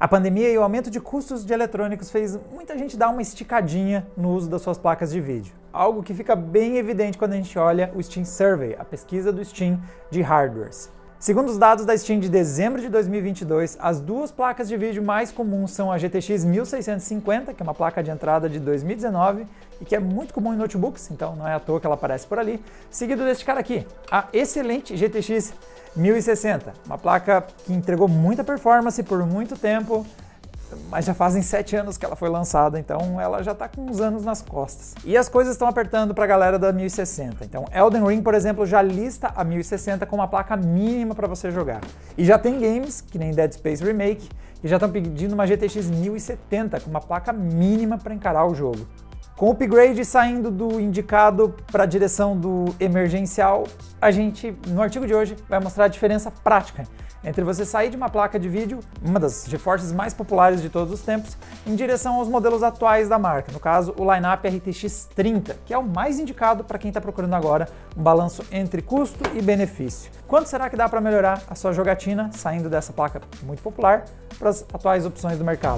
A pandemia e o aumento de custos de eletrônicos fez muita gente dar uma esticadinha no uso das suas placas de vídeo. Algo que fica bem evidente quando a gente olha o Steam Survey, a pesquisa do Steam de hardwares. Segundo os dados da Steam de dezembro de 2022, as duas placas de vídeo mais comuns são a GTX 1650, que é uma placa de entrada de 2019 e que é muito comum em notebooks, então não é à toa que ela aparece por ali, seguido deste cara aqui, a excelente GTX 1060, uma placa que entregou muita performance por muito tempo, mas já fazem 7 anos que ela foi lançada, então ela já está com uns anos nas costas. E as coisas estão apertando para a galera da 1060. Então Elden Ring, por exemplo, já lista a 1060 como uma placa mínima para você jogar. E já tem games, que nem Dead Space Remake, que já estão pedindo uma GTX 1070 com uma placa mínima para encarar o jogo. Com o upgrade saindo do indicado para a direção do emergencial, a gente, no artigo de hoje, vai mostrar a diferença prática entre você sair de uma placa de vídeo, uma das GeForces mais populares de todos os tempos, em direção aos modelos atuais da marca, no caso o lineup RTX 30, que é o mais indicado para quem está procurando agora um balanço entre custo e benefício. Quanto será que dá para melhorar a sua jogatina saindo dessa placa muito popular para as atuais opções do mercado?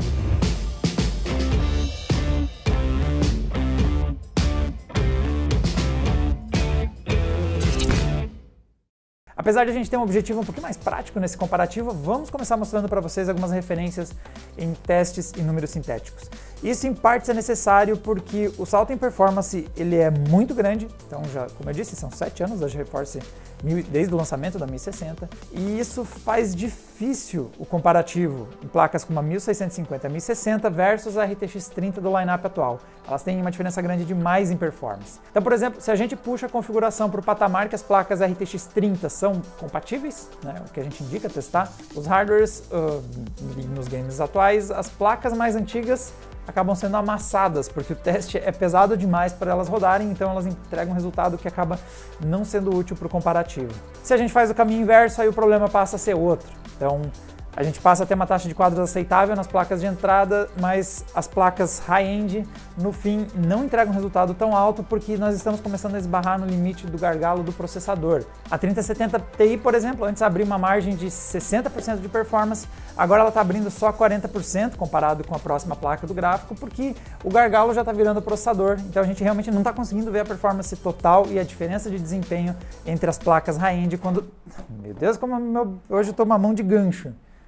Apesar de a gente ter um objetivo um pouquinho mais prático nesse comparativo, vamos começar mostrando para vocês algumas referências em testes e números sintéticos. Isso em partes é necessário porque o salto em performance ele é muito grande, então já, como eu disse, são 7 anos da GeForce desde o lançamento da 1060, e isso faz difícil o comparativo em placas como a 1650 e a 1060 versus a RTX 30 do lineup atual. Elas têm uma diferença grande demais em performance. Então, por exemplo, se a gente puxa a configuração para o patamar que as placas RTX 30 são compatíveis, né, o que a gente indica testar, os hardwares nos games atuais, as placas mais antigas acabam sendo amassadas, porque o teste é pesado demais para elas rodarem, então elas entregam um resultado que acaba não sendo útil para o comparativo. Se a gente faz o caminho inverso, aí o problema passa a ser outro. Então, a gente passa a ter uma taxa de quadros aceitável nas placas de entrada, mas as placas high-end, no fim, não entregam um resultado tão alto porque nós estamos começando a esbarrar no limite do gargalo do processador. A 3070 Ti, por exemplo, antes abria uma margem de 60% de performance, agora ela está abrindo só 40% comparado com a próxima placa do gráfico, porque o gargalo já está virando o processador, então a gente realmente não está conseguindo ver a performance total e a diferença de desempenho entre as placas high-end quando... Meu Deus, como hoje eu estou uma mão de gancho.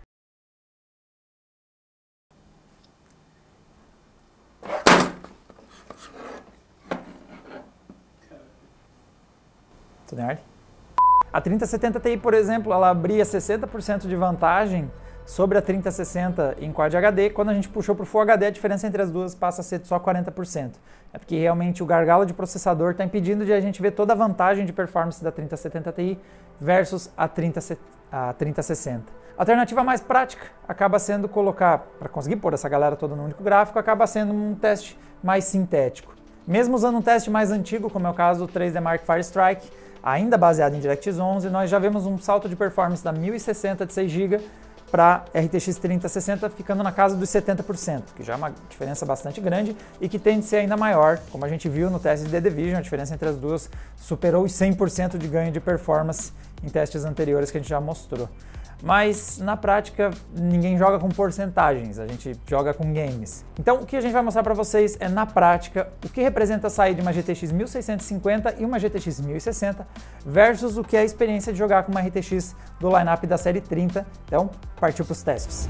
A 3070 Ti, por exemplo, ela abria 60% de vantagem sobre a 3060 em Quad HD. Quando a gente puxou para o Full HD, a diferença entre as duas passa a ser só 40%. É porque realmente o gargalo de processador está impedindo de a gente ver toda a vantagem de performance da 3070 Ti versus a 3060. A alternativa mais prática acaba sendo colocar, para conseguir pôr essa galera toda no único gráfico, acaba sendo um teste mais sintético. Mesmo usando um teste mais antigo, como é o caso do 3D Mark Firestrike, ainda baseado em DirectX 11, nós já vemos um salto de performance da 1060 de 6 GB para RTX 3060 ficando na casa dos 70%, que já é uma diferença bastante grande e que tende a ser ainda maior, como a gente viu no teste de The Division, a diferença entre as duas superou os 100% de ganho de performance em testes anteriores que a gente já mostrou. Mas na prática ninguém joga com porcentagens, a gente joga com games. Então o que a gente vai mostrar para vocês é na prática o que representa sair de uma GTX 1650 e uma GTX 1060 versus o que é a experiência de jogar com uma RTX do lineup da série 30. Então partiu para os testes.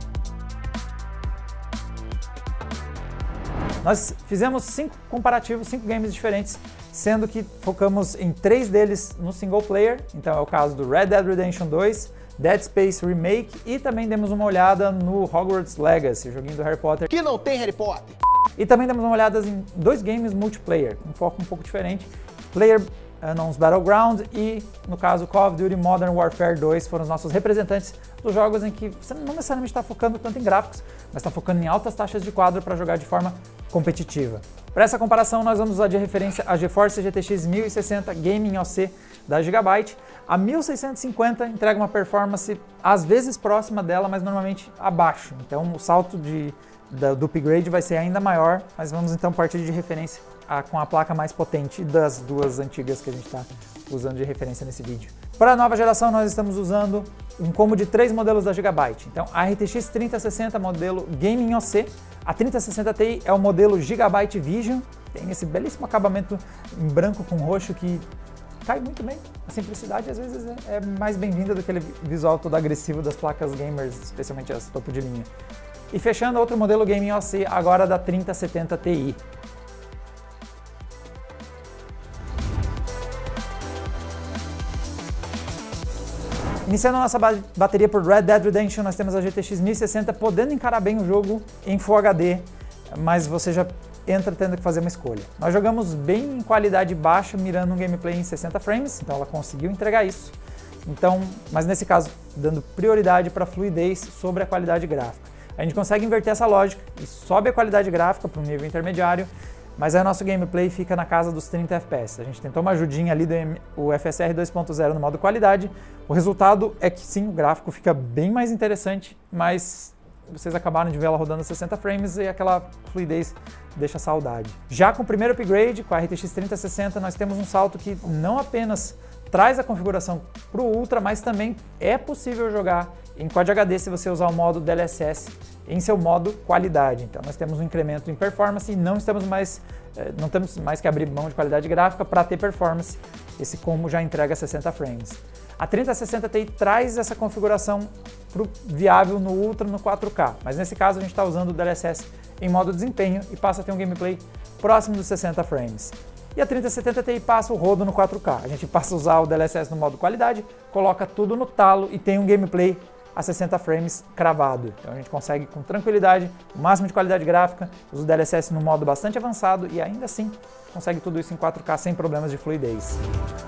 Nós fizemos 5 comparativos, 5 games diferentes, sendo que focamos em 3 deles no single player, então é o caso do Red Dead Redemption 2, Dead Space Remake e também demos uma olhada no Hogwarts Legacy, joguinho do Harry Potter. Que não tem Harry Potter! E também demos uma olhada em 2 games multiplayer, com um foco um pouco diferente. PlayerUnknown's Battleground e, no caso, Call of Duty Modern Warfare 2 foram os nossos representantes dos jogos em que você não necessariamente está focando tanto em gráficos, mas está focando em altas taxas de quadro para jogar de forma competitiva. Para essa comparação, nós vamos usar de referência a GeForce GTX 1060 Gaming OC da Gigabyte. A 1650 entrega uma performance às vezes próxima dela, mas normalmente abaixo. Então o salto do upgrade vai ser ainda maior, mas vamos então partir de referência com a placa mais potente das duas antigas que a gente está usando de referência nesse vídeo. Para a nova geração nós estamos usando um combo de 3 modelos da Gigabyte. Então, a RTX 3060 modelo Gaming OC, a 3060 Ti é o modelo Gigabyte Vision, tem esse belíssimo acabamento em branco com roxo que cai muito bem. A simplicidade às vezes é mais bem-vinda do que aquele visual todo agressivo das placas gamers, especialmente as topo de linha. E fechando, outro modelo Gaming OC, agora da 3070 Ti. Iniciando a nossa bateria por Red Dead Redemption, nós temos a GTX 1060, podendo encarar bem o jogo em Full HD, mas você já entra tendo que fazer uma escolha. Nós jogamos bem em qualidade baixa, mirando um gameplay em 60 frames, então ela conseguiu entregar isso. Então, mas nesse caso, dando prioridade para a fluidez sobre a qualidade gráfica. A gente consegue inverter essa lógica e sobe a qualidade gráfica para um nível intermediário, mas aí o nosso gameplay fica na casa dos 30 FPS. A gente tentou uma ajudinha ali do FSR 2.0 no modo qualidade. O resultado é que sim, o gráfico fica bem mais interessante, mas vocês acabaram de ver ela rodando 60 frames e aquela fluidez deixa saudade. Já com o primeiro upgrade, com a RTX 3060, nós temos um salto que não apenas traz a configuração para o Ultra, mas também é possível jogar em Quad HD se você usar o modo DLSS em seu modo qualidade. Então nós temos um incremento em performance e não temos mais que abrir mão de qualidade gráfica para ter performance. Esse combo já entrega 60 frames. A 3060 Ti traz essa configuração viável no Ultra no 4K, mas nesse caso a gente está usando o DLSS em modo desempenho e passa a ter um gameplay próximo dos 60 frames. E a 3070 Ti passa o rodo no 4K. A gente passa a usar o DLSS no modo qualidade, coloca tudo no talo e tem um gameplay a 60 frames cravado. Então a gente consegue com tranquilidade, o máximo de qualidade gráfica, usa o DLSS no modo bastante avançado e ainda assim consegue tudo isso em 4K sem problemas de fluidez.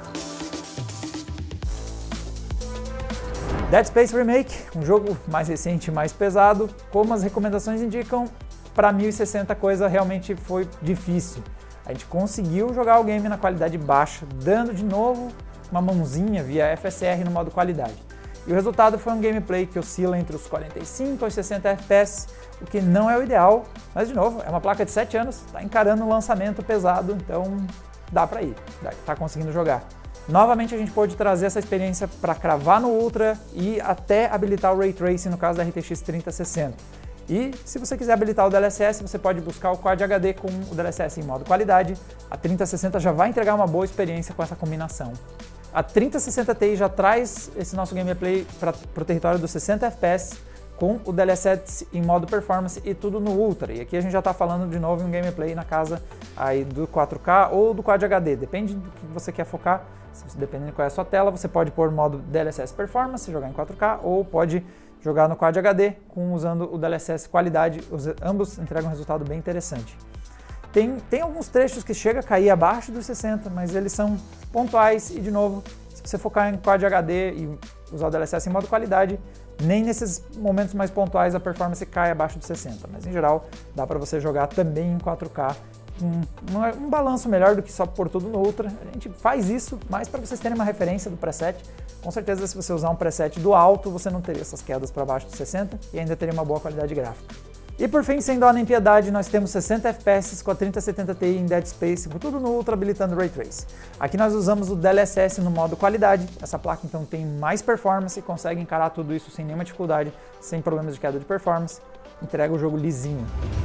Dead Space Remake, um jogo mais recente e mais pesado, como as recomendações indicam, para 1060 a coisa realmente foi difícil. A gente conseguiu jogar o game na qualidade baixa, dando de novo uma mãozinha via FSR no modo qualidade. E o resultado foi um gameplay que oscila entre os 45 e 60 FPS, o que não é o ideal, mas de novo, é uma placa de 7 anos, está encarando um lançamento pesado, então dá para ir, está conseguindo jogar. Novamente a gente pôde trazer essa experiência para cravar no Ultra e até habilitar o Ray Tracing no caso da RTX 3060. E se você quiser habilitar o DLSS, você pode buscar o Quad HD com o DLSS em modo qualidade. A 3060 já vai entregar uma boa experiência com essa combinação. A 3060 Ti já traz esse nosso gameplay para o território dos 60 FPS com o DLSS em modo performance e tudo no Ultra. E aqui a gente já está falando de novo em um gameplay na casa aí do 4K ou do Quad HD, depende do que você quer focar. Dependendo de qual é a sua tela, você pode pôr modo DLSS Performance, jogar em 4K, ou pode jogar no Quad HD usando o DLSS qualidade. Ambos entregam um resultado bem interessante. Tem alguns trechos que chega a cair abaixo dos 60, mas eles são pontuais e, de novo, se você focar em Quad HD e usar o DLSS em modo qualidade, nem nesses momentos mais pontuais a performance cai abaixo dos 60, mas em geral dá para você jogar também em 4K. Um balanço melhor do que só pôr tudo no Ultra. A gente faz isso mais para vocês terem uma referência do preset. Com certeza, se você usar um preset do alto, você não teria essas quedas para baixo dos 60 e ainda teria uma boa qualidade gráfica. E por fim, sem dó nem piedade, nós temos 60 FPS com a 3070 Ti em Dead Space, com tudo no Ultra habilitando o Ray Trace. Aqui nós usamos o DLSS no modo qualidade. Essa placa então tem mais performance e consegue encarar tudo isso sem nenhuma dificuldade, sem problemas de queda de performance. Entrega o jogo lisinho.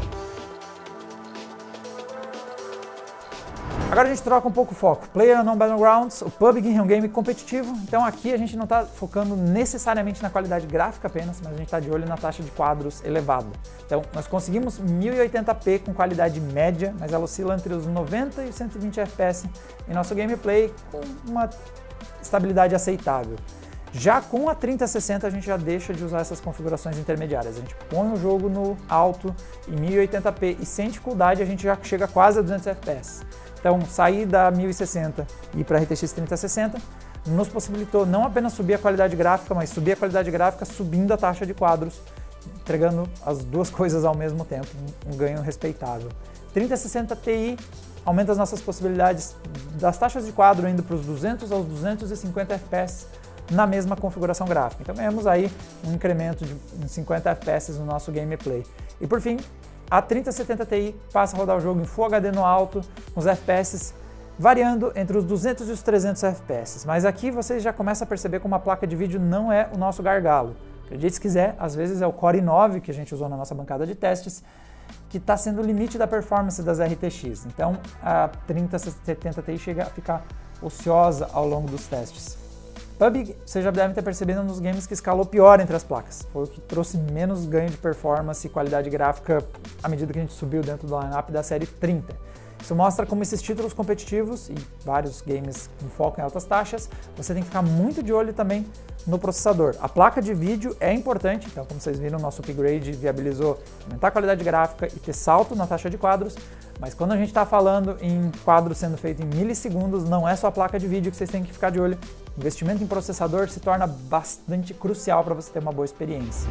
Agora a gente troca um pouco o foco. PlayerUnknown's Battlegrounds, o PUBG é um game competitivo, então aqui a gente não está focando necessariamente na qualidade gráfica apenas, mas a gente está de olho na taxa de quadros elevada. Então nós conseguimos 1080p com qualidade média, mas ela oscila entre os 90 e os 120 FPS em nosso gameplay com uma estabilidade aceitável. Já com a 3060 a gente já deixa de usar essas configurações intermediárias. A gente põe o jogo no alto em 1080p e sem dificuldade a gente já chega quase a 200 FPS. Então, sair da 1060 e ir para a RTX 3060 nos possibilitou não apenas subir a qualidade gráfica, mas subir a qualidade gráfica subindo a taxa de quadros, entregando as duas coisas ao mesmo tempo, um ganho respeitável. 3060 Ti aumenta as nossas possibilidades das taxas de quadro indo para os 200 aos 250 FPS na mesma configuração gráfica. Então ganhamos aí um incremento de 50 FPS no nosso gameplay. E por fim, a 3070 Ti passa a rodar o jogo em Full HD no alto, com os FPS variando entre os 200 e os 300 FPS. Mas aqui vocês já começam a perceber como a placa de vídeo não é o nosso gargalo. Acredite se quiser, às vezes é o Core i9 que a gente usou na nossa bancada de testes, que está sendo o limite da performance das RTX. Então a 3070 Ti chega a ficar ociosa ao longo dos testes. PUBG, vocês já devem ter percebido nos games que escalou pior entre as placas. Foi o que trouxe menos ganho de performance e qualidade gráfica à medida que a gente subiu dentro do lineup da série 30. Isso mostra como esses títulos competitivos e vários games com foco em altas taxas, você tem que ficar muito de olho também no processador. A placa de vídeo é importante, então como vocês viram, nosso upgrade viabilizou aumentar a qualidade gráfica e ter salto na taxa de quadros, mas quando a gente está falando em quadros sendo feito em milissegundos, não é só a placa de vídeo que vocês têm que ficar de olho. O investimento em processador se torna bastante crucial para você ter uma boa experiência.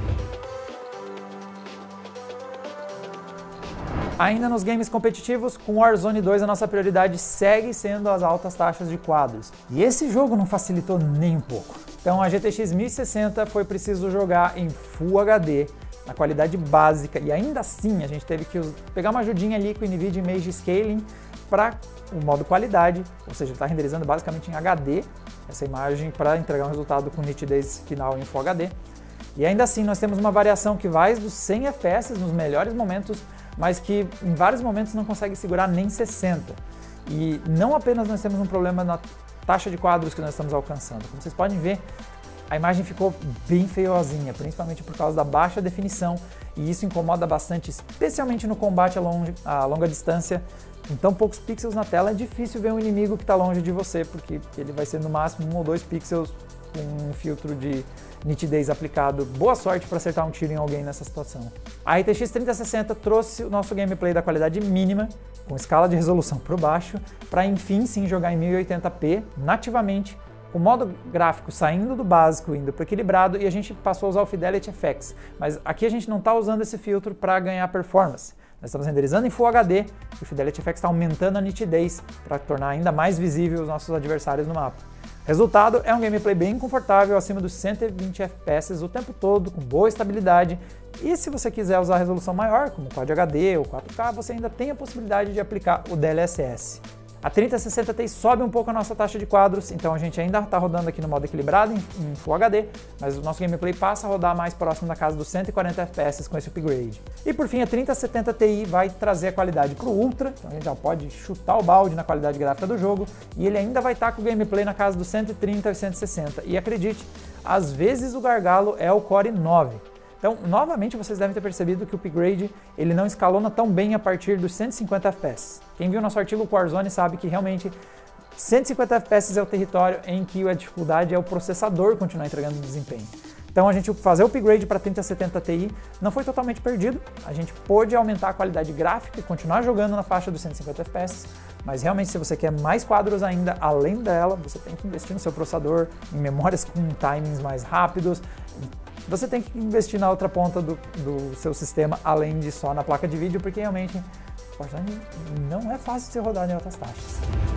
Ainda nos games competitivos, com Warzone 2 a nossa prioridade segue sendo as altas taxas de quadros. E esse jogo não facilitou nem um pouco. Então a GTX 1060 foi preciso jogar em Full HD, na qualidade básica, e ainda assim a gente teve que pegar uma ajudinha ali com o NVIDIA Image Scaling para o modo qualidade, ou seja, está renderizando basicamente em HD essa imagem para entregar um resultado com nitidez final em Full HD. E ainda assim nós temos uma variação que vai dos 100 FPS nos melhores momentos, mas que em vários momentos não consegue segurar nem 60. E não apenas nós temos um problema na taxa de quadros que nós estamos alcançando. Como vocês podem ver, a imagem ficou bem feiozinha, principalmente por causa da baixa definição, e isso incomoda bastante, especialmente no combate a longa distância. Com tão poucos pixels na tela, é difícil ver um inimigo que está longe de você, porque ele vai ser no máximo 1 ou 2 pixels com um filtro de nitidez aplicado. Boa sorte para acertar um tiro em alguém nessa situação. A RTX 3060 trouxe o nosso gameplay da qualidade mínima, com escala de resolução por baixo, para enfim sim jogar em 1080p nativamente, com o modo gráfico saindo do básico, indo para o equilibrado, e a gente passou a usar o Fidelity FX. Mas aqui a gente não está usando esse filtro para ganhar performance. Nós estamos renderizando em Full HD e o Fidelity FX está aumentando a nitidez para tornar ainda mais visível os nossos adversários no mapa. Resultado é um gameplay bem confortável, acima dos 120 FPS o tempo todo, com boa estabilidade. E se você quiser usar resolução maior, como Quad HD ou 4K, você ainda tem a possibilidade de aplicar o DLSS. A 3060 Ti sobe um pouco a nossa taxa de quadros, então a gente ainda está rodando aqui no modo equilibrado em Full HD, mas o nosso gameplay passa a rodar mais próximo da casa dos 140 FPS com esse upgrade. E por fim, a 3070 Ti vai trazer a qualidade para o Ultra, então a gente já pode chutar o balde na qualidade gráfica do jogo, e ele ainda vai estar com o gameplay na casa dos 130 e 160. E acredite, às vezes o gargalo é o Core i9. Então, novamente, vocês devem ter percebido que o upgrade ele não escalona tão bem a partir dos 150 FPS. Quem viu nosso artigo com Warzone sabe que realmente 150 FPS é o território em que a dificuldade é o processador continuar entregando desempenho. Então, a gente fazer o upgrade para 3070 Ti não foi totalmente perdido, a gente pôde aumentar a qualidade gráfica e continuar jogando na faixa dos 150 FPS, mas realmente se você quer mais quadros ainda além dela, você tem que investir no seu processador, em memórias com timings mais rápidos. Você tem que investir na outra ponta do seu sistema, além de só na placa de vídeo, porque realmente Warzone não é fácil de ser rodado em altas taxas.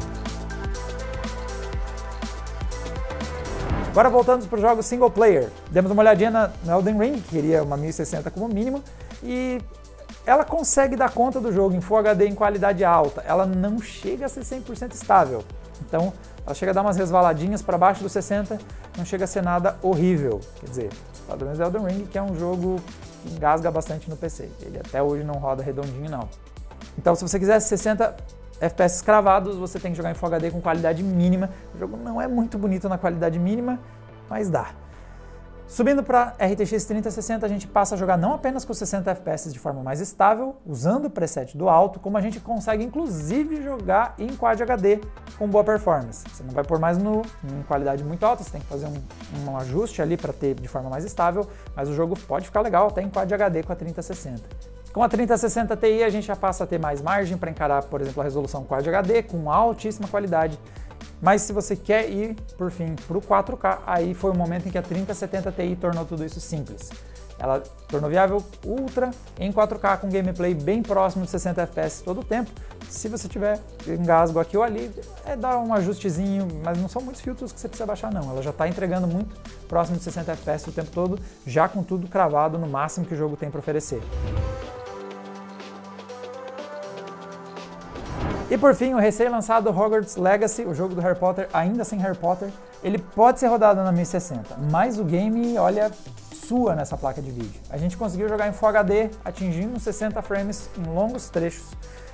Agora voltando para os jogos single player, demos uma olhadinha no Elden Ring, que queria uma 1060 como mínimo, e ela consegue dar conta do jogo em Full HD em qualidade alta, ela não chega a ser 100% estável, então ela chega a dar umas resvaladinhas para baixo dos 60, não chega a ser nada horrível, quer dizer, os padrões do Elden Ring, que é um jogo que engasga bastante no PC, ele até hoje não roda redondinho não. Então se você quiser 60 FPS cravados, você tem que jogar em Full HD com qualidade mínima, o jogo não é muito bonito na qualidade mínima, mas dá. Subindo para RTX 3060, a gente passa a jogar não apenas com 60 FPS de forma mais estável, usando o preset do alto, como a gente consegue inclusive jogar em Quad HD com boa performance. Você não vai pôr mais em qualidade muito alta, você tem que fazer um ajuste ali para ter de forma mais estável, mas o jogo pode ficar legal até em Quad HD com a 3060. Com a 3060 Ti a gente já passa a ter mais margem para encarar, por exemplo, a resolução Quad HD com altíssima qualidade. Mas se você quer ir, por fim, para o 4K, aí foi o momento em que a 3070 Ti tornou tudo isso simples. Ela tornou viável Ultra em 4K com gameplay bem próximo de 60 FPS todo o tempo. Se você tiver engasgo aqui ou ali, dá um ajustezinho, mas não são muitos filtros que você precisa baixar não. Ela já está entregando muito próximo de 60 FPS o tempo todo, já com tudo cravado no máximo que o jogo tem para oferecer. E por fim, o recém-lançado Hogwarts Legacy, o jogo do Harry Potter, ainda sem Harry Potter, ele pode ser rodado na 1060, mas o game, olha, sua nessa placa de vídeo. A gente conseguiu jogar em Full HD, atingindo 60 frames em longos trechos,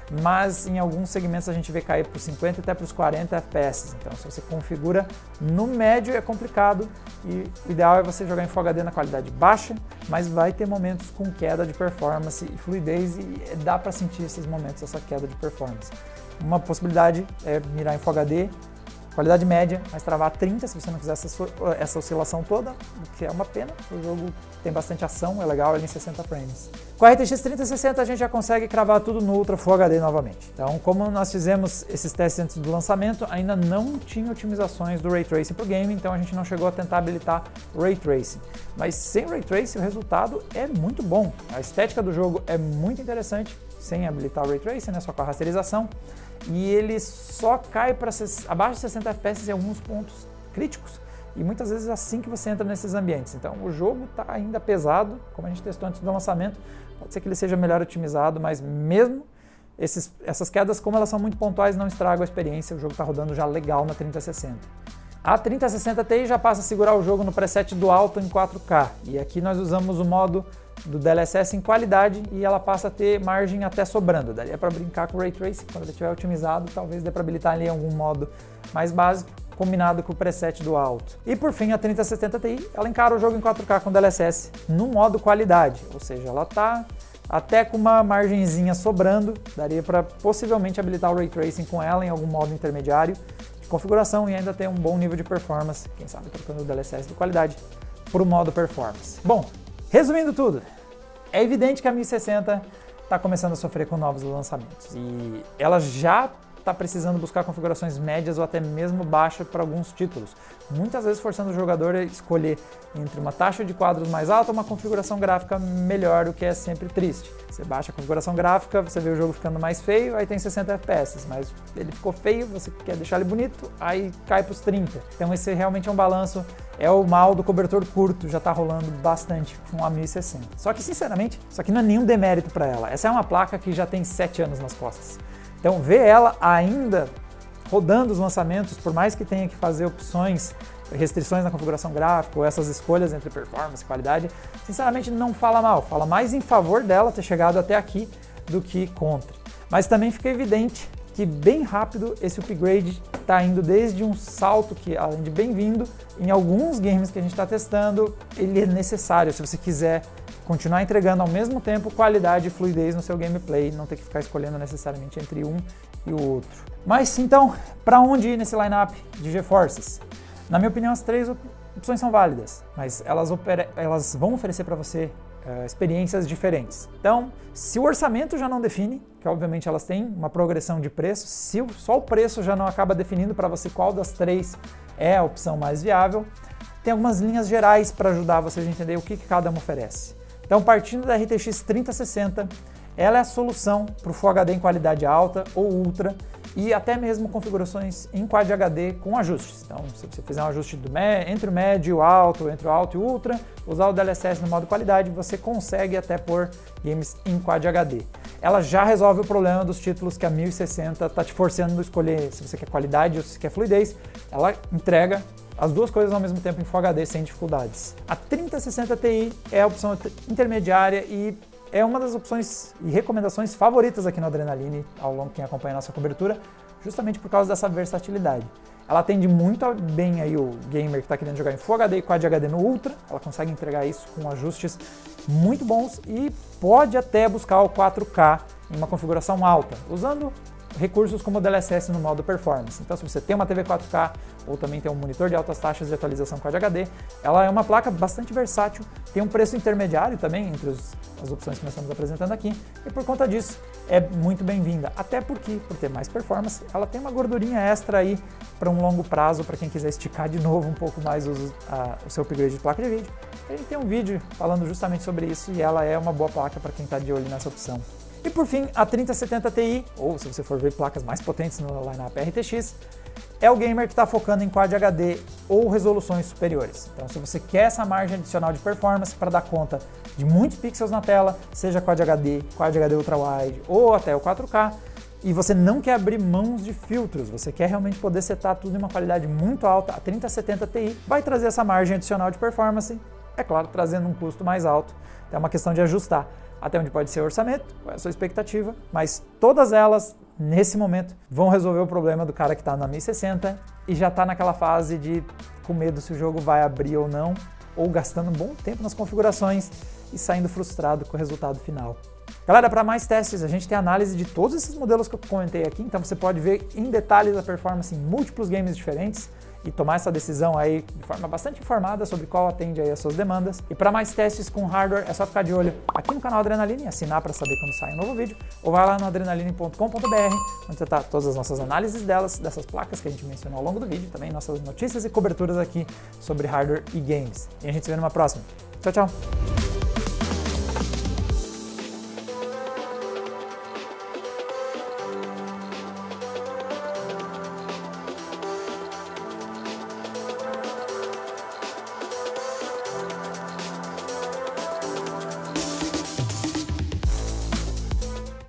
mas em alguns segmentos a gente vê cair para os 50 até para os 40 FPS. Então, se você configura no médio é complicado e o ideal é você jogar em Full HD na qualidade baixa, mas vai ter momentos com queda de performance e fluidez e dá para sentir esses momentos, essa queda de performance. Uma possibilidade é mirar em Full HD, qualidade média, mas travar a 30 se você não quiser essa oscilação toda, o que é uma pena. O jogo tem bastante ação, é legal, ele em 60 frames. Com a RTX 3060 a gente já consegue cravar tudo no Ultra Full HD novamente. Então, como nós fizemos esses testes antes do lançamento, ainda não tinha otimizações do Ray Tracing para o game, então a gente não chegou a tentar habilitar Ray Tracing. Mas sem Ray Tracing o resultado é muito bom. A estética do jogo é muito interessante, sem habilitar o Ray Tracing, né, só com a rasterização. E ele só cai para abaixo de 60 FPS em alguns pontos críticos e muitas vezes assim que você entra nesses ambientes. Então o jogo está ainda pesado, como a gente testou antes do lançamento, pode ser que ele seja melhor otimizado, mas mesmo essas quedas, como elas são muito pontuais, não estragam a experiência, o jogo está rodando já legal na 3060. A 3060 Ti já passa a segurar o jogo no preset do alto em 4K e aqui nós usamos o modo do DLSS em qualidade e ela passa a ter margem até sobrando. Daria para brincar com o Ray Tracing, quando ele estiver otimizado, talvez dê para habilitar ali algum modo mais básico, combinado com o preset do alto. E por fim, a 3070 Ti, ela encara o jogo em 4K com DLSS no modo qualidade, ou seja, ela está até com uma margenzinha sobrando, daria para possivelmente habilitar o Ray Tracing com ela em algum modo intermediário de configuração e ainda ter um bom nível de performance, quem sabe trocando o DLSS de qualidade para o modo performance. Bom, resumindo tudo, é evidente que a 1060 está começando a sofrer com novos lançamentos e ela já está precisando buscar configurações médias ou até mesmo baixas para alguns títulos, muitas vezes forçando o jogador a escolher entre uma taxa de quadros mais alta ou uma configuração gráfica melhor, o que é sempre triste. Você baixa a configuração gráfica, você vê o jogo ficando mais feio, aí tem 60 FPS, mas ele ficou feio, você quer deixar ele bonito, aí cai para os 30. Então esse realmente é um balanço, é o mal do cobertor curto, já está rolando bastante com a 1060. Só que sinceramente, isso aqui não é nenhum demérito para ela, essa é uma placa que já tem 7 anos nas costas. Então ver ela ainda rodando os lançamentos, por mais que tenha que fazer restrições na configuração gráfica ou essas escolhas entre performance e qualidade, sinceramente não fala mal, fala mais em favor dela ter chegado até aqui do que contra. Mas também fica evidente que bem rápido esse upgrade está indo desde um salto que, além de bem-vindo, em alguns games que a gente está testando, ele é necessário se você quiser continuar entregando ao mesmo tempo qualidade e fluidez no seu gameplay, não ter que ficar escolhendo necessariamente entre um e o outro. Mas então, para onde ir nesse lineup de GeForces? Na minha opinião, as 3 opções são válidas, mas elas vão oferecer para você experiências diferentes. Então, se o orçamento já não define, que obviamente elas têm uma progressão de preço, se só o preço já não acaba definindo para você qual das 3 é a opção mais viável, tem algumas linhas gerais para ajudar vocês a entender o que cada uma oferece. Então, partindo da RTX 3060, ela é a solução para o Full HD em qualidade alta ou Ultra e até mesmo configurações em Quad HD com ajustes. Então, se você fizer um ajuste entre o médio, o alto, entre o alto e o Ultra, usar o DLSS no modo qualidade, você consegue até pôr games em Quad HD. Ela já resolve o problema dos títulos que a 1060 está te forçando a escolher se você quer qualidade ou se quer fluidez. Ela entrega as duas coisas ao mesmo tempo em Full HD sem dificuldades. A 3060 Ti é a opção intermediária e é uma das opções e recomendações favoritas aqui no Adrenaline, ao longo de quem acompanha a nossa cobertura, justamente por causa dessa versatilidade. Ela atende muito bem aí o gamer que está querendo jogar em Full HD e Quad HD no Ultra, ela consegue entregar isso com ajustes muito bons e pode até buscar o 4K em uma configuração alta, usando recursos como o DLSS no modo Performance. Então, se você tem uma TV 4K ou também tem um monitor de altas taxas de atualização Quad HD, ela é uma placa bastante versátil, tem um preço intermediário também entre as opções que nós estamos apresentando aqui, e por conta disso é muito bem-vinda, até porque, por ter mais performance, ela tem uma gordurinha extra aí para um longo prazo, para quem quiser esticar de novo um pouco mais o seu upgrade de placa de vídeo. A gente tem um vídeo falando justamente sobre isso e ela é uma boa placa para quem está de olho nessa opção. E por fim, a 3070 Ti, ou se você for ver placas mais potentes no lineup RTX, é o gamer que está focando em Quad HD ou resoluções superiores. Então, se você quer essa margem adicional de performance para dar conta de muitos pixels na tela, seja Quad HD Ultra Wide ou até o 4K, e você não quer abrir mãos de filtros, você quer realmente poder setar tudo em uma qualidade muito alta, a 3070 Ti vai trazer essa margem adicional de performance, é claro, trazendo um custo mais alto. É uma questão de ajustar até onde pode ser o orçamento, qual é a sua expectativa, mas todas elas, nesse momento, vão resolver o problema do cara que está na 1060 e já está naquela fase de com medo se o jogo vai abrir ou não, ou gastando um bom tempo nas configurações e saindo frustrado com o resultado final. Galera, para mais testes, a gente tem análise de todos esses modelos que eu comentei aqui, então você pode ver em detalhes a performance em múltiplos games diferentes e tomar essa decisão aí de forma bastante informada sobre qual atende aí as suas demandas. E para mais testes com hardware, é só ficar de olho aqui no canal Adrenaline e assinar para saber quando sai um novo vídeo, ou vai lá no adrenaline.com.br, onde você tá todas as nossas análises dessas placas que a gente mencionou ao longo do vídeo, também nossas notícias e coberturas aqui sobre hardware e games. E a gente se vê numa próxima. Tchau, tchau!